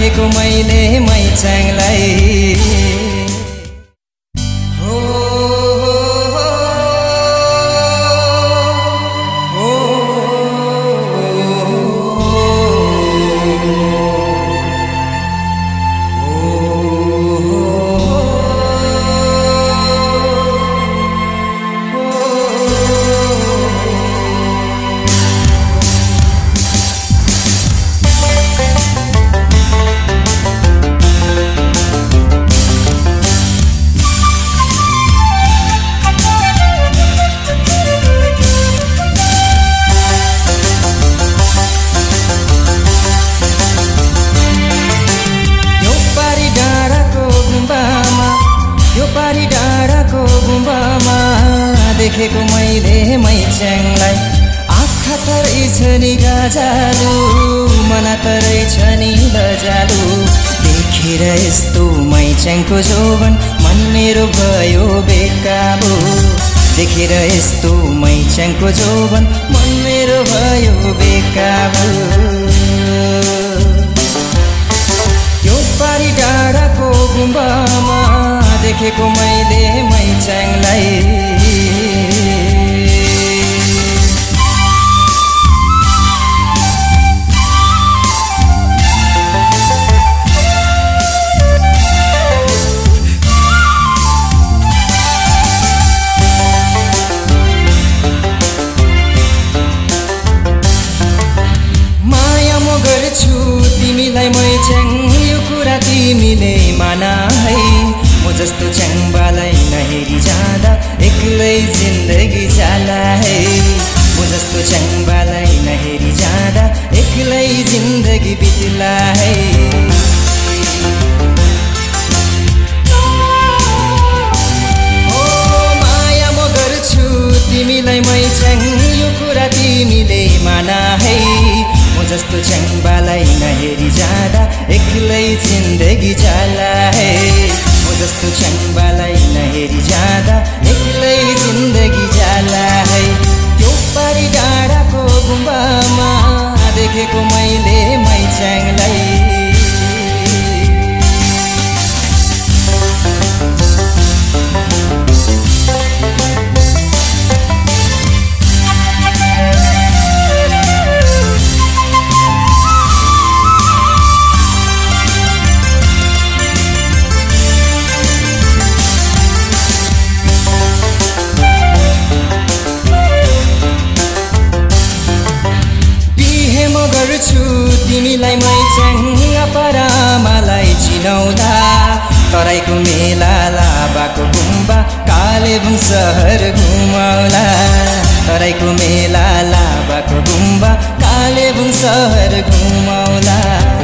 देखेको मैले मैचाङलाई देखेको मैले मैचाङलाई आँखा तरै छ नि गाजालु मना तरै छ नि लजालु देखेर यस्तो मैचाङको जोवन मन मेरो भयो बेकाबु देखेर यस्तो मैचाङको जोवन मन मेरो भयो बेकाबु यो पारी डाँडाको गुम्बामा देखेको मैले मैचाङलाई तिमीलाई मैचाङ यो कुरा तिमीले माना है म जस्तो च्याङ्बालाई नहेरी जाँदा एक्लै जिन्दगी जाला है म जस्तो च्याङ्बालाई नहेरी जाँदा एक्लै जिन्दगी बित्ला है ओ माया म गर्छु तिमीलाई मैचाङ यो कुरा तिमीले माना है म जस्तो च्याङ्बालाई नहेरी जाँदा एक्लै जिन्दगी जाला है म जस्तो च्याङ्बालाई नहेरी जाँदा एक्लै जिन्दगी जाला है त्यो पारी डाँडाको गुम्बामा देखेको मैले मैचाङलाई तिमीलाई मैचाङ परामालाई चिनाउँदा तराईको मेला लाभाको गुम्बा कालेबुङ सहर घुमाउला तराईको मेला लाभाको गुम्बा कालेबुङ सहर घुमाउला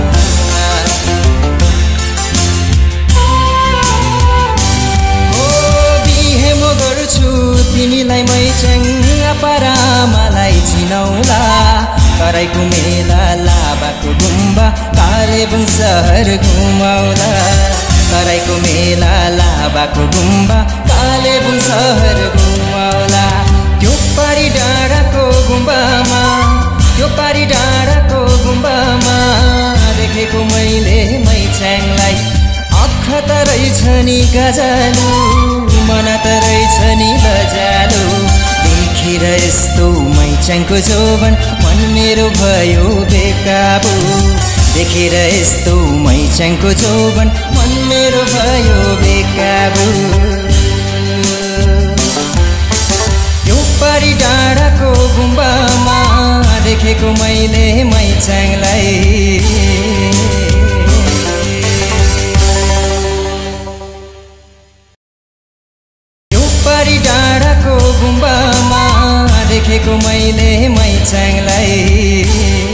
ओ बिहे म गर्छु तिमीलाई मैचाङ परामालाई चिनाउला तराईको मेला लाभाको गुम्बा कालेबुङ सहर घुमाउला तराईको मेला लाभाको गुम्बा कालेबुङ सहर घुमाउला त्यो पारी डाँडाको गुम्बामा त्यो पारी डाँडाको गुम्बामा देखेको मैले मैचाङलाई आँखा तरै छ नि गाजालु मना तरै छ नि लजालु देखेर यस्तो मैचाङको जोवन मन मेरो भयो बेकाबु देखेर यस्तो मैचाङको जोवन मन मेरो भयो बेकाबु यो पारी डाँडाको गुम्बामा देखेको मैले मैचाङलाई गुम्बामा देखेको मैले मैचाङलाई